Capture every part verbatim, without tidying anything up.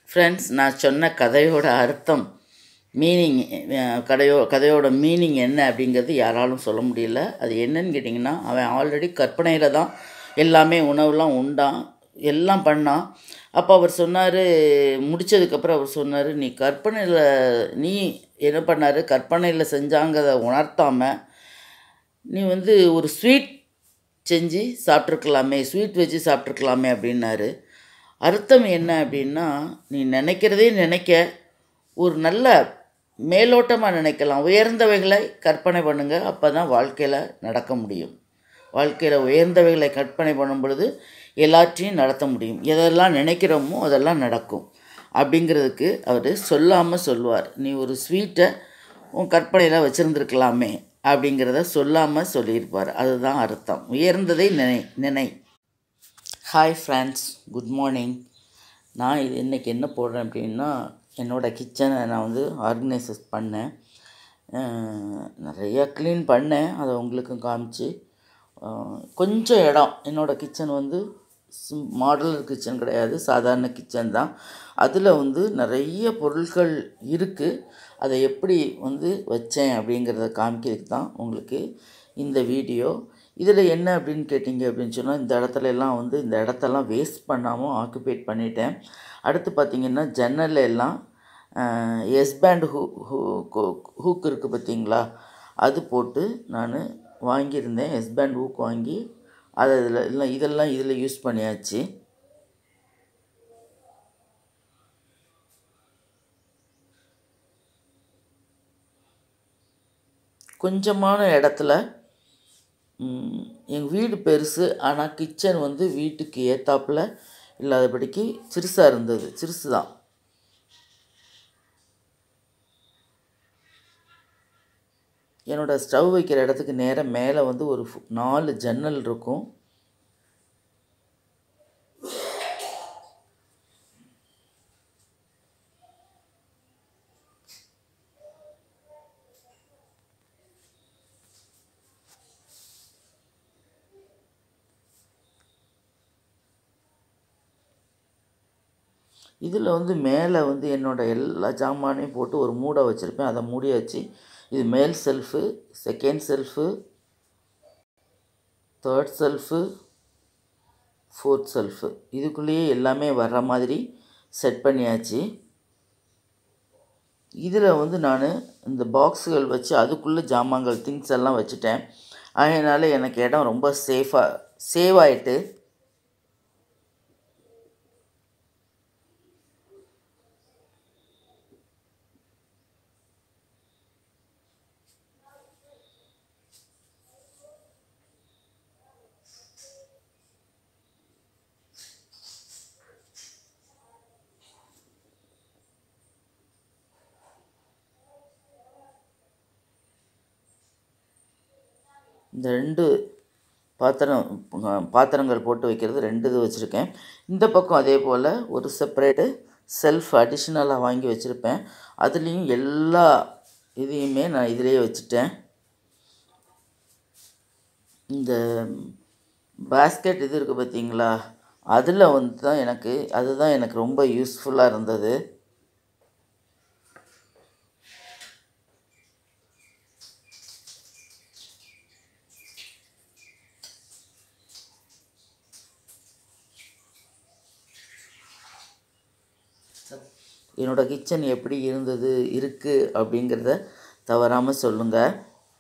Friends, நான் சொன்ன கதையோட அர்த்தம் மீனிங் கதையோ கதையோட மீனிங் என்ன அப்படிங்கிறது யாராலும் சொல்ல முடியல. அது என்னன்னு கேட்டிங்கன்னா, அவன் ஆல்ரெடி கற்பனையில் தான் எல்லாமே உணவுலாம் உண்டான், எல்லாம் பண்ணான். அப்போ அவர் சொன்னார், முடித்ததுக்கப்புறம் அவர் சொன்னார், நீ கற்பனையில் நீ என்ன பண்ணார், கற்பனையில் செஞ்சாங்கிறத உணர்த்தாமல் நீ வந்து ஒரு ஸ்வீட் செஞ்சு சாப்பிட்ருக்கலாமே, ஸ்வீட் வச்சு சாப்பிட்ருக்கலாமே அப்படின்னாரு. அர்த்தம் என்ன அப்படின்னா, நீ நினைக்கிறதே நினைக்க ஒரு நல்ல மேலோட்டமாக நினைக்கலாம், உயர்ந்தவைகளை கற்பனை பண்ணுங்கள், அப்போ தான் வாழ்க்கையில் நடக்க முடியும். வாழ்க்கையில் உயர்ந்தவைகளை கற்பனை பண்ணும் பொழுது எல்லாத்தையும் நடத்த முடியும். எதெல்லாம் நினைக்கிறோமோ அதெல்லாம் நடக்கும் அப்படிங்கிறதுக்கு அவர் சொல்லாமல் சொல்லுவார். நீ ஒரு ஸ்வீட்டை உன் கற்பனையில் வச்சுருந்துருக்கலாமே அப்படிங்கிறத சொல்லாமல் சொல்லியிருப்பார். அதுதான் அர்த்தம். உயர்ந்ததை நினை நினை ஹாய் ஃப்ரெண்ட்ஸ், குட் மார்னிங். நான் இது இன்றைக்கி என்ன போடுறேன் அப்படின்னா, என்னோடய கிச்சனை நான் வந்து ஆர்கனைசஸ் பண்ணேன், நிறையா க்ளீன் பண்ணேன். அதை உங்களுக்கும் காமிச்சு, கொஞ்சம் இடம், என்னோடய கிச்சன் வந்து சிம் மாடலர் கிச்சன் கிடையாது, சாதாரண கிச்சன் தான். அதில் வந்து நிறைய பொருட்கள் இருக்குது. அதை எப்படி வந்து வச்சேன் அப்படிங்கிறத காமிக்கிறதுக்கு தான் உங்களுக்கு இந்த வீடியோ. இதில் என்ன அப்படின்னு கேட்டிங்க அப்படின்னு சொன்னால், இந்த இடத்துல எல்லாம் வந்து இந்த இடத்தெல்லாம் வேஸ்ட் பண்ணாமல் ஆக்குபேட் பண்ணிட்டேன். அடுத்து பார்த்திங்கன்னா, ஜன்னல் எல்லாம் எஸ் பேண்ட் ஹூ ஹூ ஹூக் இருக்குது பார்த்திங்களா, அது போட்டு நான் வாங்கியிருந்தேன். எஸ் பேண்ட் ஹூக் வாங்கி அதை இதில் இல்லை இதெல்லாம் இதில் யூஸ் பண்ணியாச்சு. கொஞ்சமான இடத்துல, எங்கள் வீடு பெருசு, ஆனால் கிச்சன் வந்து வீட்டுக்கு ஏத்தாப்பில் இல்லாதபடிக்கு சிறுசாக இருந்தது, சிறுசு தான். என்னோடய ஸ்டவ் வைக்கிற இடத்துக்கு நேராக மேலே வந்து ஒரு நாலு ஜன்னல் இருக்கும். இதில் வந்து மேலே வந்து என்னோடய எல்லா ஜாமானையும் போட்டு ஒரு மூடை வச்சுருப்பேன், அதை மூடியாச்சு. இது மேல் shelf, second shelf, third shelf, fourth shelf, இதுக்குள்ளேயே எல்லாமே வர்ற மாதிரி செட் பண்ணியாச்சு. இதில் வந்து நான் இந்த பாக்ஸுகள் வச்சு அதுக்குள்ளே ஜாமான்கள் திங்ஸ் எல்லாம் வச்சுட்டேன். அதனால் எனக்கு இடம் ரொம்ப சேஃபாக சேவ் ஆகிட்டு. இந்த ரெண்டு பாத்திரம் பாத்திரங்கள் போட்டு வைக்கிறது ரெண்டு இது வச்சுருக்கேன். இந்த பக்கம் அதே போல் ஒரு செப்பரேட்டு செல்ஃப் அடிஷ்னலாக வாங்கி வச்சுருப்பேன். அதுலேயும் எல்லா இதையுமே நான் இதிலேயே வச்சுட்டேன். இந்த பேஸ்கெட் இது இருக்குது பார்த்திங்களா, அதில் வந்து தான் எனக்கு அதுதான் எனக்கு ரொம்ப யூஸ்ஃபுல்லாக இருந்தது. என்னோடய கிச்சன் எப்படி இருந்தது இருக்குது அப்படிங்கிறத தவறாமல் சொல்லுங்கள்.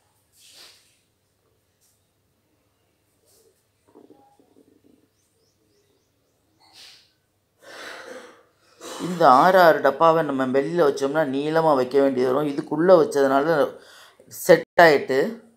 இந்த ஆறு ஆறு டப்பாவை நம்ம வெளியில் வச்சோம்னா நீளமாக வைக்க வேண்டியது வரும். இதுக்குள்ளே வச்சதுனால செட் ஆகிட்டு